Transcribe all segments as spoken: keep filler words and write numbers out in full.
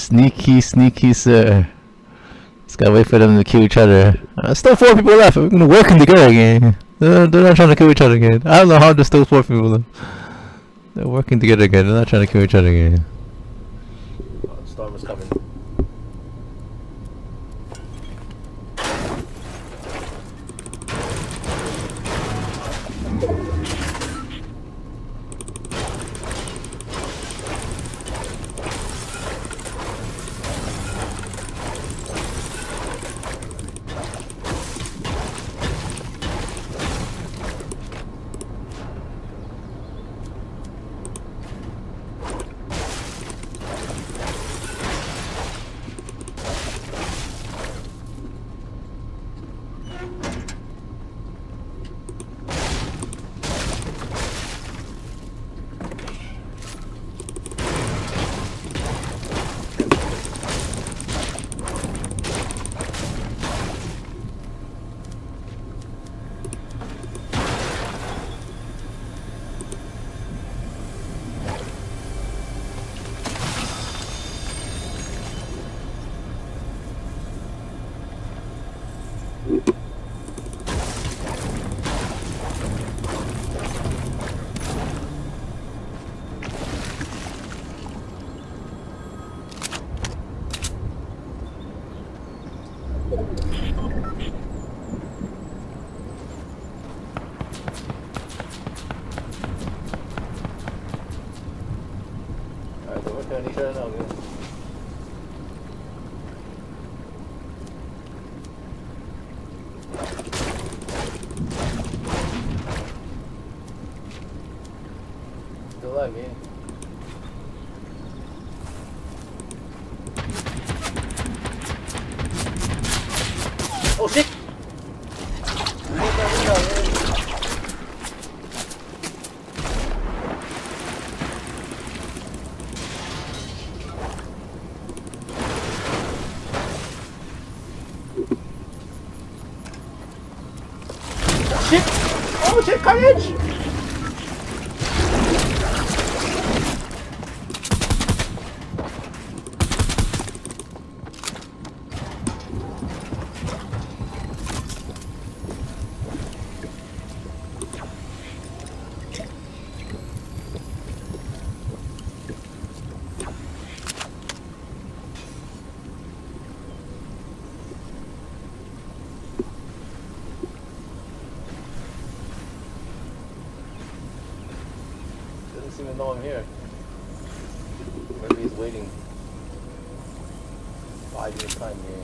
Sneaky, sneaky, sir. Just gotta wait for them to kill each other. Uh, still four people left. We're gonna working together again. They're, they're not trying to kill each other again. I don't know how there's still four people left. They're working together again. They're not trying to kill each other again. Oh, storm is coming. Oh shit! Shit! Oh shit, carnage! Doesn't even know I'm here. Maybe he's waiting five years time here.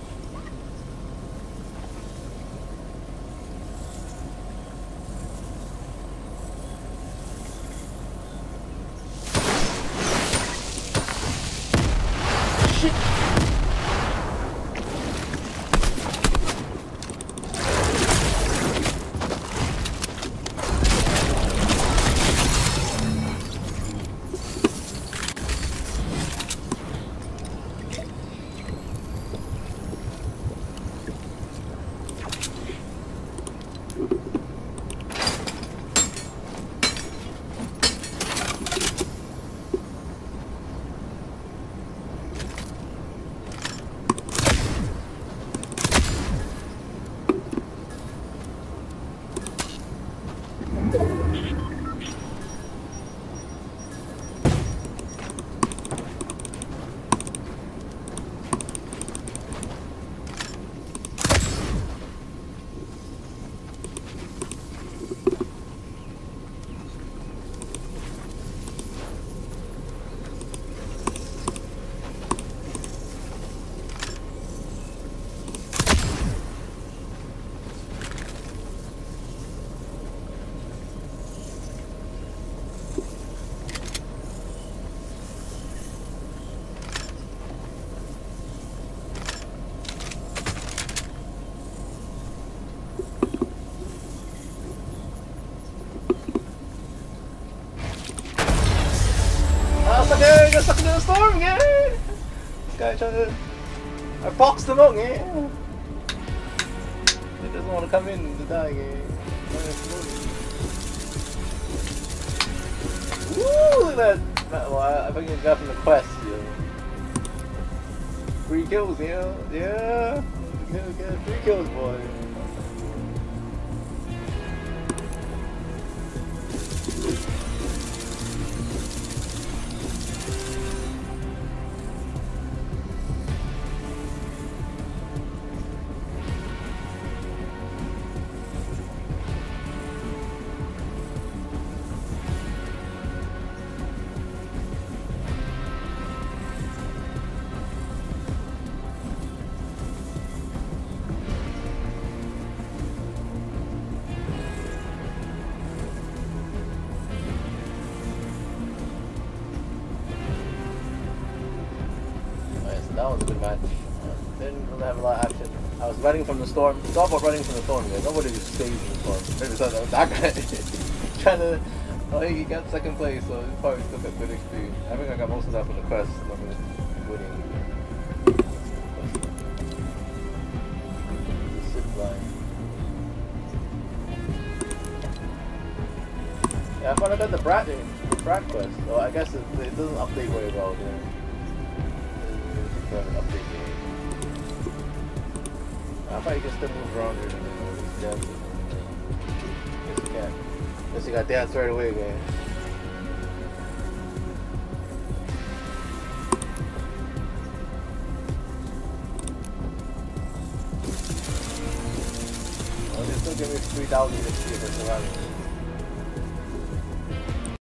You're stuck in the storm, yeah! This guy trying to... I boxed him out, yeah! He doesn't want to come in to die, yeah! Woo! Look at that! Well, I think he got from the quest, yeah. Three kills, yeah, yeah. Get, get three kills, boy. That was a good match. Uh, didn't really have a lot of action. I was running from the storm. It's all about running from the storm, guys. Nobody just stays in the storm. Maybe so that, that guy trying to. Oh, he got second place, so he probably took a good X P. I think I got most of that from the quest. I mean, winning. Zip line. Yeah, I thought I got the Brat, the Brat quest. So I guess it, it doesn't update very well there. An update game. I thought you could still move around here. Guess you can. Guess you got dance right away, man. Well, they still give me three thousand X P for surviving.